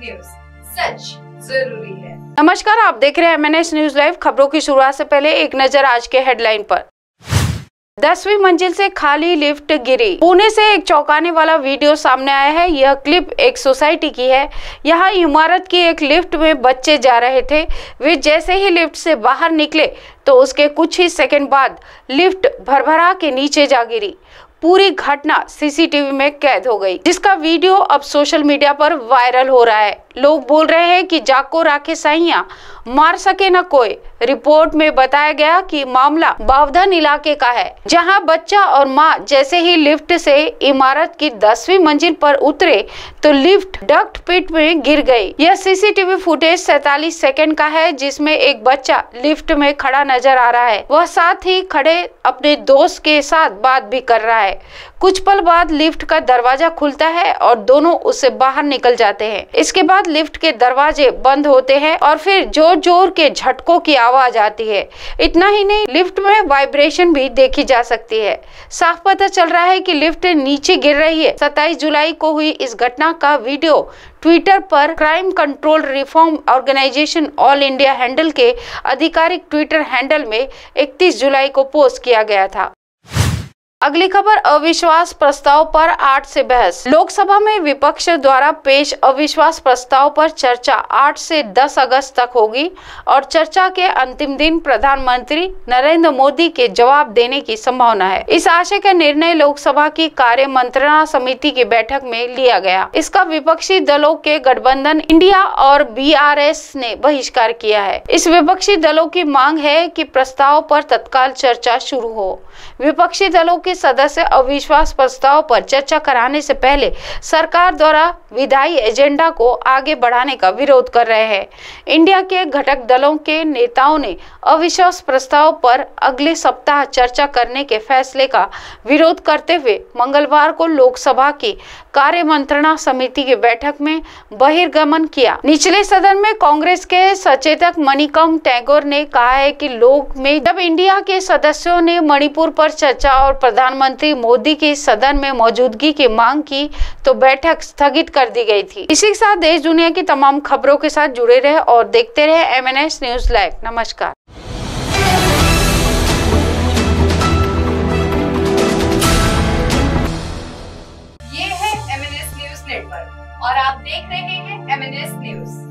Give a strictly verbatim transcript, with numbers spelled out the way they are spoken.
News, सच जरूरी है। नमस्कार, आप देख रहे हैं M N S news live. खबरों की शुरुआत से पहले एक नजर आज के हेडलाइन पर। दसवीं मंजिल से खाली लिफ्ट गिरी। पुणे से एक चौंकाने वाला वीडियो सामने आया है। यह क्लिप एक सोसाइटी की है। यहाँ इमारत की एक लिफ्ट में बच्चे जा रहे थे। वे जैसे ही लिफ्ट से बाहर निकले तो उसके कुछ ही सेकंड बाद लिफ्ट भरभरा के नीचे जा गिरी। पूरी घटना सी सी टी वी में कैद हो गई, जिसका वीडियो अब सोशल मीडिया पर वायरल हो रहा है। लोग बोल रहे हैं कि जाको राखे साइया, मार सके न कोई। रिपोर्ट में बताया गया कि मामला बावधन इलाके का है, जहां बच्चा और मां जैसे ही लिफ्ट से इमारत की दसवीं मंजिल पर उतरे तो लिफ्ट डक्ट पिट में गिर गई। यह C C T V footage सैतालीस सेकंड का है, जिसमें एक बच्चा लिफ्ट में खड़ा नजर आ रहा है। वह साथ ही खड़े अपने दोस्त के साथ बात भी कर रहा है। कुछ पल बाद लिफ्ट का दरवाजा खुलता है और दोनों उससे बाहर निकल जाते हैं। इसके बाद लिफ्ट के दरवाजे बंद होते हैं और फिर जोर जोर के झटकों की आवाज आती है। इतना ही नहीं, लिफ्ट में वाइब्रेशन भी देखी जा सकती है। साफ पता चल रहा है कि लिफ्ट नीचे गिर रही है। सत्ताईस जुलाई को हुई इस घटना का वीडियो ट्विटर पर crime control reform organisation all India handle के आधिकारिक ट्विटर हैंडल में इकतीस जुलाई को पोस्ट किया गया था। अगली खबर, अविश्वास प्रस्ताव पर आठ से बहस। लोकसभा में विपक्ष द्वारा पेश अविश्वास प्रस्ताव पर चर्चा आठ से दस अगस्त तक होगी और चर्चा के अंतिम दिन प्रधानमंत्री नरेंद्र मोदी के जवाब देने की संभावना है। इस आशय का निर्णय लोकसभा की कार्य मंत्रणा समिति की बैठक में लिया गया। इसका विपक्षी दलों के गठबंधन इंडिया और बी आर एस ने बहिष्कार किया है। इस विपक्षी दलों की मांग है कि प्रस्ताव पर तत्काल चर्चा शुरू हो। विपक्षी दलों के सदस्य अविश्वास प्रस्ताव पर चर्चा कराने से पहले सरकार द्वारा विधायी एजेंडा को आगे बढ़ाने का विरोध कर रहे हैं। इंडिया के घटक दलों के नेताओं ने अविश्वास प्रस्ताव पर अगले सप्ताह चर्चा करने के फैसले का विरोध करते हुए मंगलवार को लोकसभा की कार्य मंत्रणा समिति की बैठक में बहिर्गमन किया। निचले सदन में कांग्रेस के सचेतक मणिकम टैगोर ने कहा है कि लोक में जब इंडिया के सदस्यों ने मणिपुर पर चर्चा और प्रधानमंत्री मोदी की सदन में मौजूदगी की मांग की तो बैठक स्थगित कर दी गई थी। इसी के साथ देश दुनिया की तमाम खबरों के साथ जुड़े रहे और देखते रहे M N S news live. नमस्कार। ये है M N S news network और आप देख रहे हैं एम एन एस न्यूज।